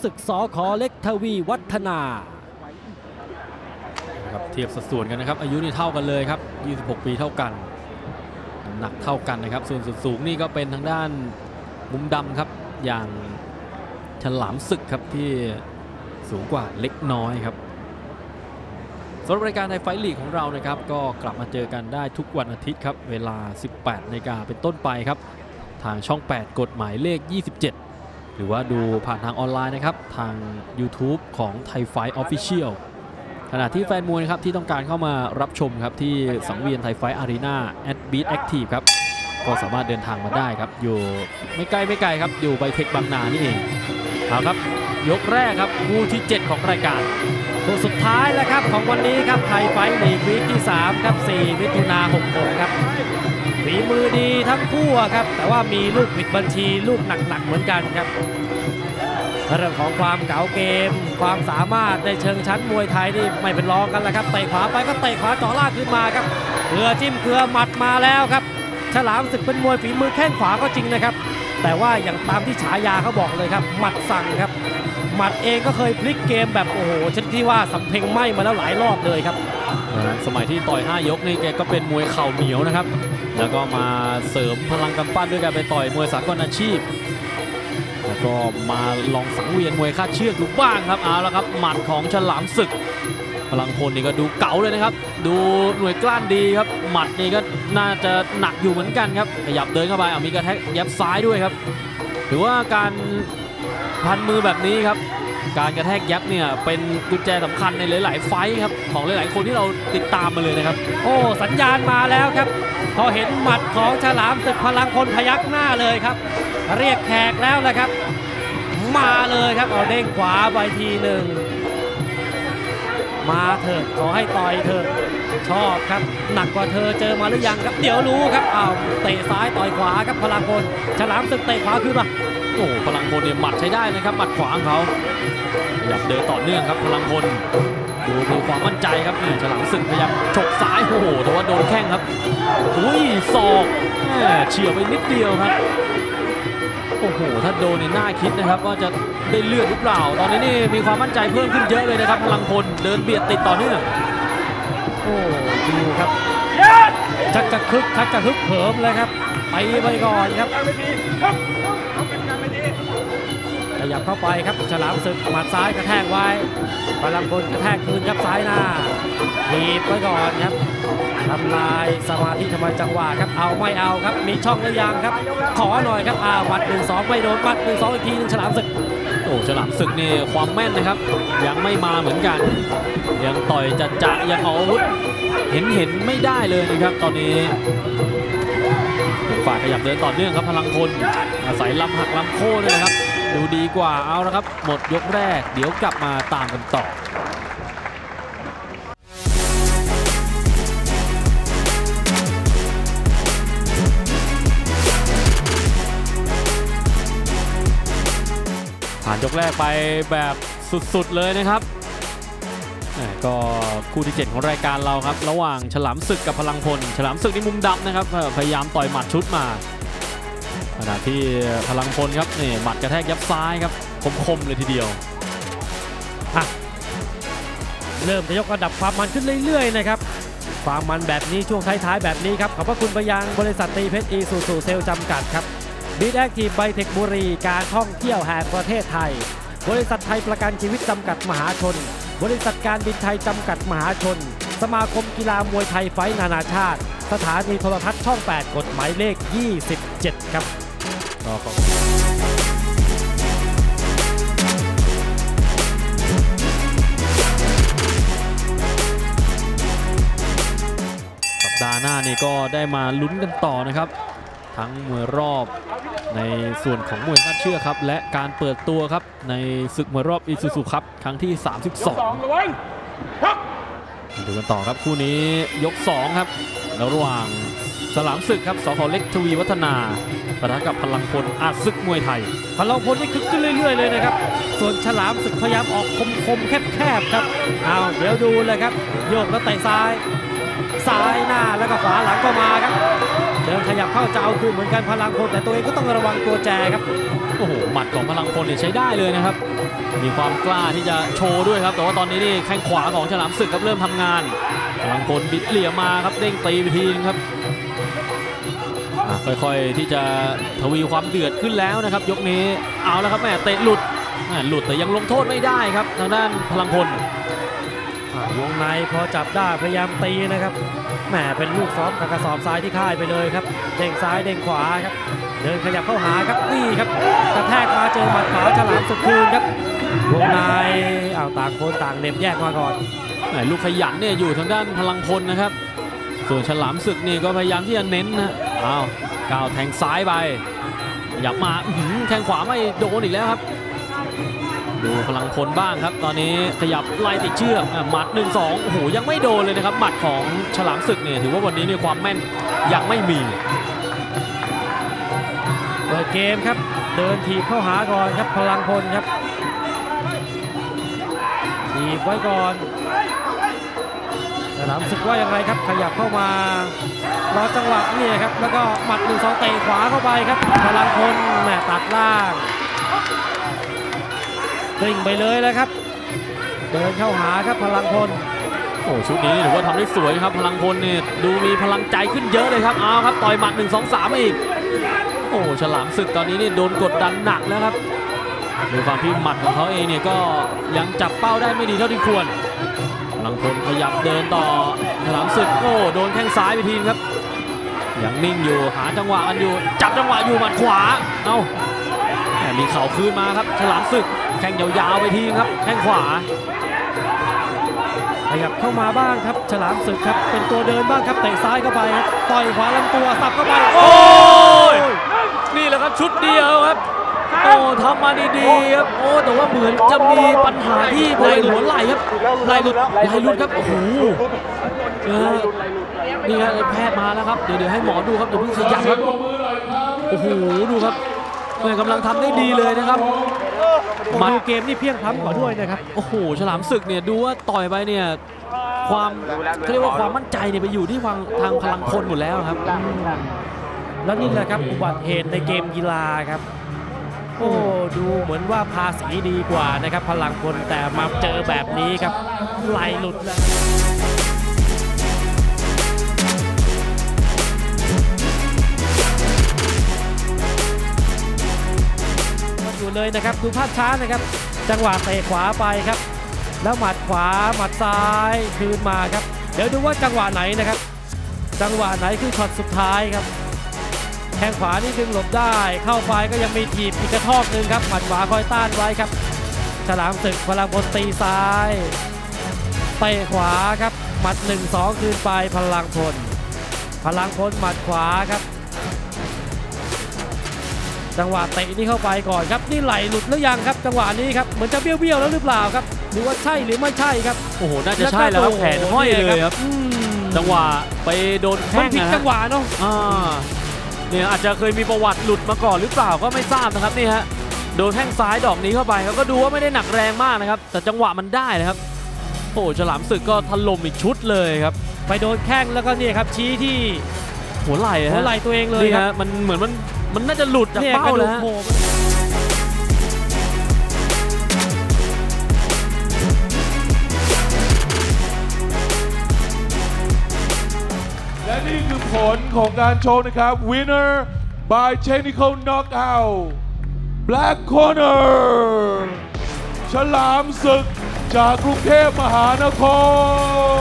ศึกสข.เล็กทวีวัฒนาครับเทียบสัดส่วนกันนะครับอายุนี่เท่ากันเลยครับ26 ปีเท่ากันน้ำหนักเท่ากันนะครับส่วนสูงนี่ก็เป็นทางด้านมุมดำครับอย่างฉลามศึกครับที่สูงกว่าเล็กน้อยครับสำหรับรายการไทยไฟท์ลีกของเรานะครับก็กลับมาเจอกันได้ทุกวันอาทิตย์ครับเวลา 18 นาฬิกาเป็นต้นไปครับทางช่อง 8 กฎหมายเลข 27 หรือว่าดูผ่านทางออนไลน์นะครับทาง YouTube ของไทยไฟท์ออฟฟิเชียลขณะที่แฟนมวยครับที่ต้องการเข้ามารับชมครับที่สังเวียนไทยไฟท์อารีนาแอดบีทแอคทีฟครับก็สามารถเดินทางมาได้ครับอยู่ไม่ไกลครับอยู่ไบเทคบางนานี่เองเอาครับยกแรกครับคู่ที่ 7 ของรายการคู่สุดท้ายแล้วครับของวันนี้ครับไทยไฟท์ลีกวีคที่3ครับ4 มิถุนายน 66ครับฝีมือดีทั้งคู่ครับแต่ว่ามีลูกผิดบัญชีลูกหนักๆเหมือนกันครับเรื่องของความเก๋าเกมความสามารถในเชิงชั้นมวยไทยนี่ไม่เป็นรองกันแล้วครับเตะขวาไปก็เตะขวาจ่อล่างขึ้นมาครับเกลือจิ้มเกลือหมัดมาแล้วครับฉลามศึกเป็นมวยฝีมือแข้งขวาก็จริงนะครับแต่ว่าอย่างตามที่ฉายาเขาบอกเลยครับหมัดสั่งครับหมัดเองก็เคยพลิกเกมแบบโอ้โหชนิดที่ว่าสำเพ็งไหม้มาแล้วหลายรอบเลยครับสมัยที่ต่อย5 ยกนี่แกก็เป็นมวยเข่าเหนียวนะครับแล้วก็มาเสริมพลังกำปั้นด้วยการไปต่อยมวยสากลอาชีพแล้วก็มาลองสังเวียนมวยคาดเชือกดูบ้างครับเอาละครับหมัดของฉลามศึกพลังพลนี่ก็ดูเก๋าเลยนะครับดูหน่วยกล้านดีครับหมัดนี่ก็น่าจะหนักอยู่เหมือนกันครับขยับเดินเข้าไปมีกระแทกยับซ้ายด้วยครับถือว่าการพันมือแบบนี้ครับการกระแทกยับเนี่ยเป็นกุญแจสำคัญในหลายๆไฟท์ครับของหลายๆคนที่เราติดตามมาเลยนะครับโอ้สัญญาณมาแล้วครับพอเห็นหมัดของฉลามศึกพลังพลพยักหน้าเลยครับเรียกแขกแล้วนะครับมาเลยครับเอาเด้งขวาไปทีหนึ่งมาเถอะขอให้ต่อยเถอะชอบครับหนักกว่าเธอเจอมาหรือยังครับเดี๋ยวรู้ครับอ้าวเตะซ้ายต่อยขวาครับพลังพลฉลามศึกเตะขวาขึ้นมาโอ้พลังพลเนี่ยหมัดใช้ได้นะครับหมัดขวาของเขาอยากเดินต่อเนื่องครับพลังพลดูความมั่นใจครับฉลามศึกพยายามฉกซ้ายโอ้โหแต่ว่าโดนแข้งครับอุ้ยศอกเฉี่ยวไปนิดเดียวครับโอ้โหถ้าโดนในหน้าคิดนะครับว่าจะได้เลือดหรือเปล่าตอนนี้นี่มีความมั่นใจเพิ่มขึ้นเยอะเลยนะครับพลังพลเดินเบียดติดต่อเนื่องโอ้ดูครับชักจะฮึกเหิมเลยครับไปก่อนครับขยับเข้าไปครับฉลามศึกหมัดซ้ายกระแทกไว้พลังพลกระแทกคืนครับซ้ายหน้าถีบไว้ก่อนครับทำลายสมาธิทำลายจังหวะครับเอาไม่เอาครับมีช่องหรือยังครับขอหน่อยครับหมัด 1-2 ไม่โดนหมัด 1-2 อีกทีนึงฉลามศึกโอ้ฉลามศึกนี่ความแม่นนะครับยังไม่มาเหมือนกันยังต่อยจะยังเอาอาวุธเห็นไม่ได้เลยนะครับตอนนี้ฝ่ายขยับเดินต่อเนื่องครับพลังพลอาศัยลำหักลำโค่ด้วยนะครับดูดีกว่าเอาละครับหมดยกแรกเดี๋ยวกลับมาตามกันต่อผ่านยกแรกไปแบบสุดๆเลยนะครับก็คู่ที่ 7 ของรายการเราครับระหว่างฉลามศึกกับพลังพลฉลามศึกนี่มุมดำนะครับพยายามต่อยหมัดชุดมาขณะที่พลังพลครับนี่หมัดกระแทกยับซ้ายครับคมเลยทีเดียวเริ่มจะยกระดับความมันขึ้นเรื่อยๆนะครับความมันแบบนี้ช่วงท้ายๆแบบนี้ครับขอบพระคุณไปยังบริษัทตรีเพชรอีซูซูเซลจำกัดครับบีทแอคทีฟไบเทคบุรีการท่องเที่ยวแห่งประเทศไทยบริษัทไทยประกันชีวิตจำกัดมหาชนบริษัทการบินไทยจำกัดมหาชนสมาคมกีฬามวยไทยไฟท์นานาชาติสถานีโทรทัศน์ช่อง 8 กฎหมายเลข 27 ครับสัปดาห์หน้านี่ก็ได้มาลุ้นกันต่อนะครับทั้งมวยรอบในส่วนของมวยคาดเชือกครับและการเปิดตัวครับในศึกมวยรอบอีซูซูคัพครั้งที่ 32ดูกันต่อครับคู่นี้ยก 2 ครับระหว่างฉลามศึกครับสข.เล็กทวีวัฒนาปะทะกับพลังพลอาจศึกมวยไทยพลังพลนี่คึกขึ้นเรื่อยๆเลยนะครับส่วนฉลามศึกพยายามออกคมๆแคบๆครับเอาเดี๋ยวดูเลยครับโยกแล้วเตะซ้ายหน้าแล้วก็ขวาหลังก็มาครับเดินขยับเข้าจะเอาคืนเหมือนกันพลังพลแต่ตัวเองก็ต้องระวังตัวแจครับโอ้โหหมัดของพลังพลเนี่ยใช้ได้เลยนะครับมีความกล้าที่จะโชว์ด้วยครับแต่ว่าตอนนี้นี่แข้งขวาของฉลามศึกครับเริ่มทำงานพลังพลบิดเหลี่ยมมาครับเด้งตีไปทีนึงครับค่อยๆที่จะทวีความเดือดขึ้นแล้วนะครับยกนี้เอาแล้วครับแม่เตะหลุดแต่ยังลงโทษไม่ได้ครับทางด้านพลังพลวงในพอจับได้พยายามตีนะครับแหมเป็นลูกซ้อมกับกระสอบทรายที่ค่ายไปเลยครับเด้งซ้ายเด้งขวาครับเดินขยับเข้าหาครับนี่ครับกระแทกมาเจอหมัดขวาฉลามศึกคืนครับวงในต่างคนต่างเหน็บแยกมาก่อนลูกขยันเนี่ยอยู่ทางด้านพลังพลนะครับส่วนฉลามศึกนี่ก็พยายามที่จะเน้นนะก้าวแทงซ้ายไปหยับมาแทงขวาไม่โดนอีกแล้วครับดูพลังพลบ้างครับตอนนี้ขยับไล่ติดเชือกหมัด 1-2 โอ้โหยังไม่โดนเลยนะครับหมัดของฉลามศึกเนี่ยถือว่าวันนี้เนี่ยความแม่นยังไม่มีเปิดเกมครับเดินถีบเข้าหาก่อนครับพลังพลครับถีบไว้ก่อนฉลามศึกว่ายังไงครับขยับเข้ามารอจังหวะนี่ครับแล้วก็หมัด 1-2 เตะขวาเข้าไปครับพลังพลแหมตัดล่างกลิ้งไปเลยแล้วครับเดินเข้าหาครับพลังพลโอ้ชุดนี้ถือว่าทำได้สวยครับพลังพลเนี่ยดูมีพลังใจขึ้นเยอะเลยครับครับต่อยหมัด 1-2-3 อีกโอ้ฉลามศึกตอนนี้เนี่ยโดนกดดันหนักแล้วครับโดยความที่หมัดของเขาเองเนี่ยก็ยังจับเป้าได้ไม่ดีเท่าที่ควรพลังพลขยับเดินต่อฉลามศึกโดนแข้งซ้ายไปทีครับยังนิ่งอยู่หาจังหวะกันอยู่จับจังหวะอยู่หมัดขวามีเข่าคืนมาครับฉลามศึกแข้งยาวๆไปทีครับแข้งขวาขยับเข้ามาบ้างครับฉลามศึกครับเป็นตัวเดินบ้างครับเตะซ้ายเข้าไปครับต่อยขวาลำตัวสับเข้าไปโอ้ยนี่แหละครับชุดเดียวครับทำมาดีๆครับแต่ว่าเหมือนจะมีปัญหาที่บริเวณหัวไหล่ครับไหล่หลุดครับโอ้โหนี่ครับแพทย์มาแล้วครับเดี๋ยวให้หมอดูครับเดี๋ยวเพิ่งขยับครับโอ้โหดูครับกำลังทำได้ดีเลยนะครับมาดูเกมนี่เพียงพล้ำกว่าด้วยนะครับโอ้โหฉลามศึกเนี่ยดูว่าต่อยไปเนี่ยความเขาเรียกว่าความมั่นใจเนี่ยไปอยู่ที่ทางพลังพลหมดแล้วครับแล้วนี่แหละครับอุบัติเหตุในเกมกีฬาครับดูเหมือนว่าภาษีดีกว่านะครับพลังพลแต่มาเจอแบบนี้ครับไหลหลุดแล้วอยู่เลยนะครับดูภาพช้านะครับจังหวะเตะขวาไปครับแล้วหมัดขวาหมัดซ้ายคืนมาครับเดี๋ยวดูว่าจังหวะไหนนะครับจังหวะไหนคือช็อตสุดท้ายครับแข้งขวานี่ดึงหลบได้เข้าไปก็ยังมีถีบอีกกระทอกหนึ่งครับหมัดขวาคอยต้านไว้ครับฉลามศึกพลังพลตีซ้ายเตะขวาครับหมัด 1-2 คืนไปพลังพลหมัดขวาครับจังหวะเตะนี่เข้าไปก่อนครับนี่ไหลหลุดหรือยังครับจังหวะนี้ครับเหมือนจะเบี้ยวแล้วหรือเปล่าครับหรือว่าใช่หรือไม่ใช่ครับโอ้โหน่าจะใช่แล้วครับแขนห้อยเลยครับจังหวะไปโดนแข้งผิดจังหวะเนาะเนี่ยอาจจะเคยมีประวัติหลุดมาก่อนหรือเปล่าก็ไม่ทราบนะครับนี่ฮะโดนแข้งซ้ายดอกนี้เข้าไปเขาก็ดูว่าไม่ได้หนักแรงมากนะครับแต่จังหวะมันได้นะครับโอ้ฉลามศึกก็ถล่มอีกชุดเลยครับไปโดนแข้งแล้วก็นี่ครับชี้ที่หัวไหล่ตัวเองเลยครับมันเหมือนมันน่าจะหลุดจากเป้าแล้วและนี่คือผลของการโชว์นะครับ Winner by Technical Knockout Black Corner ฉลามศึกจากกรุงเทพมหานคร